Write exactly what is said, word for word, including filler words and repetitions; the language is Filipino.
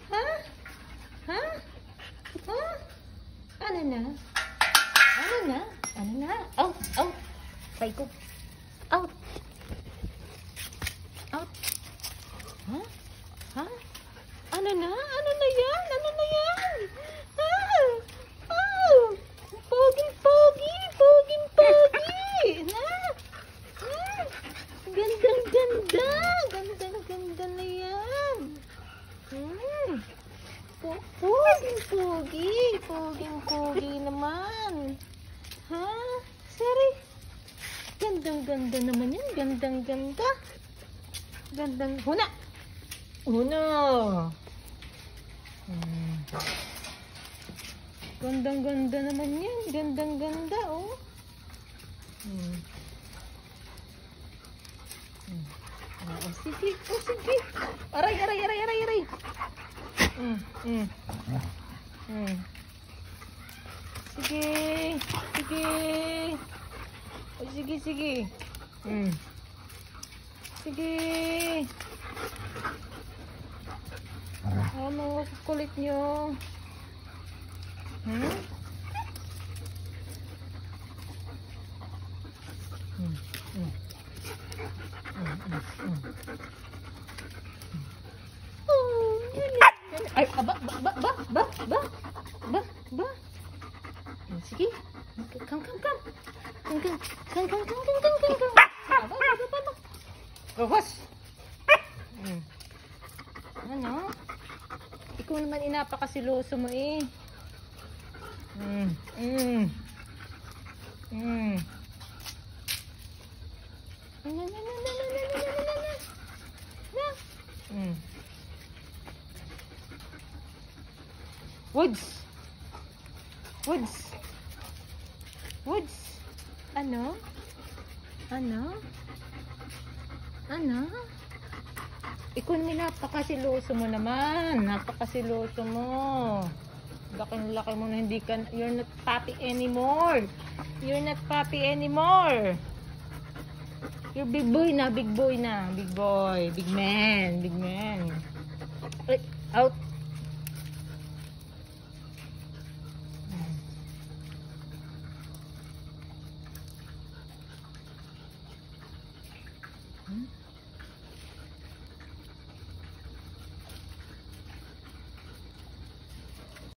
Ha? Ha? Ha? Ano na? Ano na? Ano na? Out! Out! Say ko. Out! Out! Ha? Ha? Ano na? Ano na yan? Ano na yan? Ha? Oh! Pogi-pogi! Pogi-pogi! Ha? Hmm. Gandang-ganda! Gandang-ganda na yan! Hmm. Pogi-pogi! Pogi-pogi naman! Ha? Sari? Gandang-ganda naman yan! Gandang-ganda! Gandang... Huna! Huna! Hmm. Gandang-ganda naman yan. Gandang-ganda, oh. Hmm. Hmm. Oh, sige, oh, sige. Aray, aray, aray, aray, aray. Hmm, hmm. Hmm. Sige, sige. Oh, sige, sige. Hmm. Sige. Oh, mga kulit nyo. Hmm? Hmm. Hmm. Hmm. Hmm. Oh, ay, ba, ba, ba, ba, ba, ba, ba, ba. Sige. Come, come, come. Come, come, come, come, come, come, come, come, come. Ba, ba, ba, ba, ba. Gawas. Hmm. Ano? Ikaw naman inapakasiloso mo eh. Mm. Mm. Mm. Na na na na na na na na na. Na. Mm. Woods. Woods. Woods. Ano? Ano? Ano? Ikaw naman napakasiloso mo naman. Napakasiloso mo. Laki-laki mo na hindi ka, you're not puppy anymore. You're not puppy anymore. You're big boy na, big boy na. Big boy, big man, big man. Ay, out.